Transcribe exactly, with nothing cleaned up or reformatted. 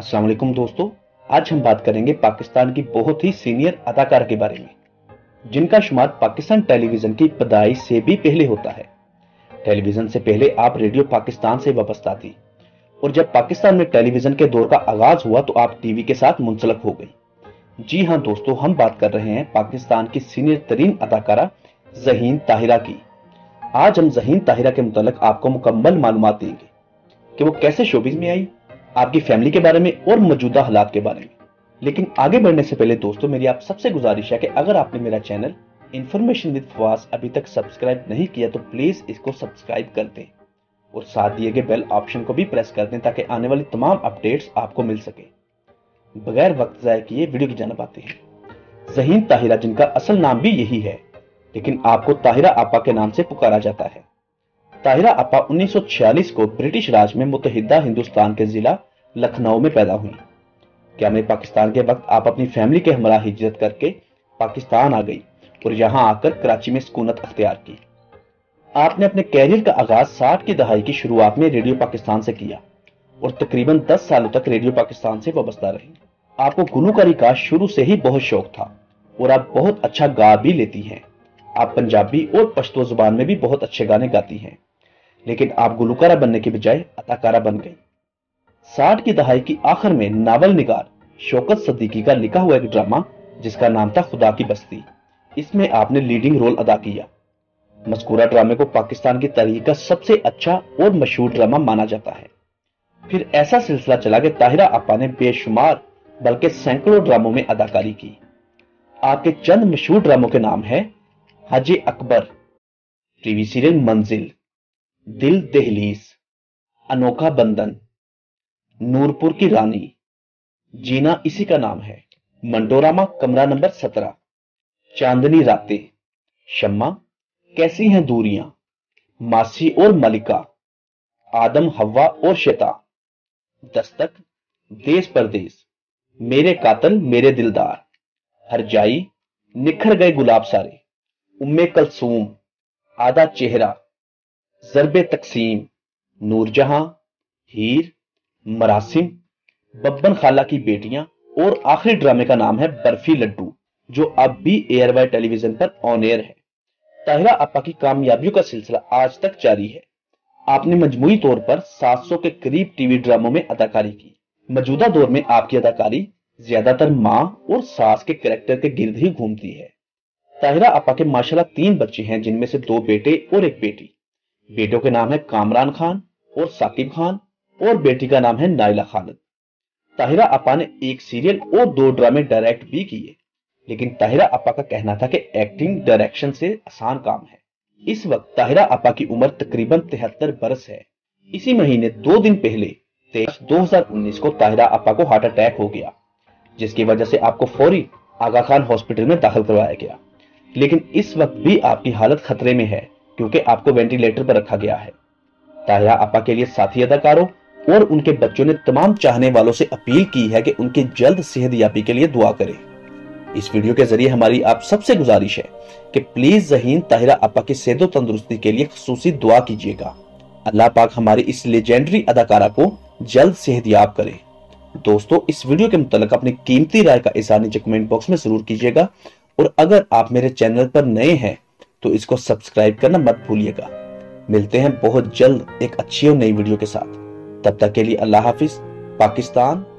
अस्सलाम वालेकुम दोस्तों, आज हम बात करेंगे पाकिस्तान की बहुत ही सीनियर अदाकार के बारे में, जिनका शुमार पाकिस्तान टेलीविजन की पैदाइश से भी पहले होता है। टेलीविजन से पहले आप रेडियो पाकिस्तान से वाबस्ता थी और जब पाकिस्तान में टेलीविजन के दौर का आगाज हुआ तो आप टीवी के साथ मुंसलक हो गई। जी हाँ दोस्तों, हम बात कर रहे हैं पाकिस्तान की सीनियर तरीन अदाकारा ज़हीन ताहिरा की। आज हम ज़हीन ताहिरा के मुतालिक आपको मुकम्मल मालूमात देंगे कि वो कैसे शोबिज़ में आई, आपकी फैमिली के बारे में और मौजूदा हालात के बारे में। लेकिन आगे बढ़ने से पहले दोस्तों, मेरी आप सबसे गुजारिश है कि अगर आपने मेरा चैनल इंफॉर्मेशन विद फवाज अभी तक सब्सक्राइब नहीं किया तो प्लीज इसको सब्सक्राइब कर दें और साथ दिए गए बेल ऑप्शन को भी प्रेस कर दें ताकि आने वाली तमाम अपडेट्स आपको मिल सके। बगैर वक्त ज़ाया किए वीडियो की जानिब आते हैं। ज़हीन ताहिरा, जिनका असल नाम भी यही है लेकिन आपको ताहिरा आपा के नाम से पुकारा जाता है। ताहिरा आपा उन्नीस सौ छियालीस को ब्रिटिश राज में मुत्तहिदा हिंदुस्तान के जिला लखनऊ में पैदा हुई। क्या में पाकिस्तान के वक्त आप अपनी फैमिली के हमरा हिजरत करके पाकिस्तान आ गई और यहां आकर कराची में सुकूनत अख्तियार की। आपने अपने कैरियर का आगाज साठ की दहाई की शुरुआत में रेडियो पाकिस्तान से किया और तकरीबन दस सालों तक रेडियो पाकिस्तान से वाबस्ता रही। आपको गुलकारी का शुरू से ही बहुत शौक था और आप बहुत अच्छा गा भी लेती हैं। आप पंजाबी और पश्तो जुबान में भी बहुत अच्छे गाने गाती हैं, लेकिन आप गुलकारा बनने के बजाय अदाकारा बन गई। साठ की दहाई की आखिर में नावल निगार शौकत सदीकी का लिखा हुआ एक ड्रामा जिसका नाम था खुदा की बस्ती, इसमें आपने लीडिंग रोल अदा किया। मज़कूरा ड्रामे को पाकिस्तान की तारीख का सबसे अच्छा और मशहूर ड्रामा माना जाता है। फिर ऐसा सिलसिला चला कि ताहिरा आपा ने बेशुमार बल्कि सैकड़ों ड्रामों में अदाकारी की। आपके चंद मशहूर ड्रामों के नाम है हाजी अकबर, टीवी सीरियल मंजिल, दिल दहलीज, अनोखा बंधन, नूरपुर की रानी, जीना इसी का नाम है, मंटोरामा कमरा नंबर सत्रह, चांदनी रातें, शम्मा, कैसी हैं दूरियां, मासी और मलिका, आदम हवा और शैतान, दस्तक, देश परदेश, मेरे कातल मेरे दिलदार, हरजाई, निखर गए गुलाब सारे, उम्मे कलसूम, आधा चेहरा, ज़रबे तकसीम, नूरजहां, हीर, मरासिम, बब्बन खाला की बेटियां और आखिरी ड्रामे का नाम है बर्फी लड्डू, जो अब भी एयरवाई टेलीविजन पर ऑन एयर है। ताहिरा आपा की कामयाबियों का सिलसिला आज तक जारी है। आपने मजमूई तौर पर सात सौ के करीब टीवी ड्रामों में अदाकारी की। मौजूदा दौर में आपकी अदाकारी ज्यादातर मां और सास के कैरेक्टर के गिर्द ही घूमती है। ताहिरा आपा के माशाल्लाह तीन बच्चे हैं, जिनमें से दो बेटे और एक बेटी। बेटों के नाम है कामरान खान और साकिब खान और बेटी का नाम है नाइला खालिद। ताहिरा आपा ने एक सीरियल और दो ड्रामे डायरेक्ट भी किए, लेकिन ताहिरा आपा का कहना था कि एक्टिंग डायरेक्शन से आसान काम है। इस वक्त ताहिरा आपा की उम्र तकरीबन तिहत्तर बरस है। इसी महीने दो दिन पहले तेईस दो हजार उन्नीस को ताहिरा आपा को हार्ट अटैक हो गया, जिसकी वजह से आपको फौरी आगा खान हॉस्पिटल में दाखिल करवाया गया। लेकिन इस वक्त भी आपकी हालत खतरे में है क्योंकि आपको वेंटिलेटर पर रखा गया है। ताहिरा आपा के लिए साथी अदाकारों और उनके बच्चों ने तमाम चाहने वालों से अपील की है कि उनकी जल्द सेहतयाबी के लिए दुआ करें। इस वीडियो के जरिए हमारी आप सबसे गुजारिश है कि प्लीज ज़हीन ताहिरा आपा की सेहत और तंदुरुस्ती के लिए खुसूसी दुआ कीजिएगा। अल्लाह पाक हमारी इस लेजेंडरी अदाकारा को जल्द सेहतयाब करे। दोस्तों, इस वीडियो के मुतालिक अपनी कीमती राय का इज़हार नीचे कमेंट बॉक्स में जरूर कीजिएगा और अगर आप मेरे चैनल पर नए हैं तो इसको सब्सक्राइब करना मत भूलिएगा। मिलते हैं बहुत जल्द एक अच्छी और नई वीडियो के साथ। तब तक के लिए अल्लाह हाफिज। पाकिस्तान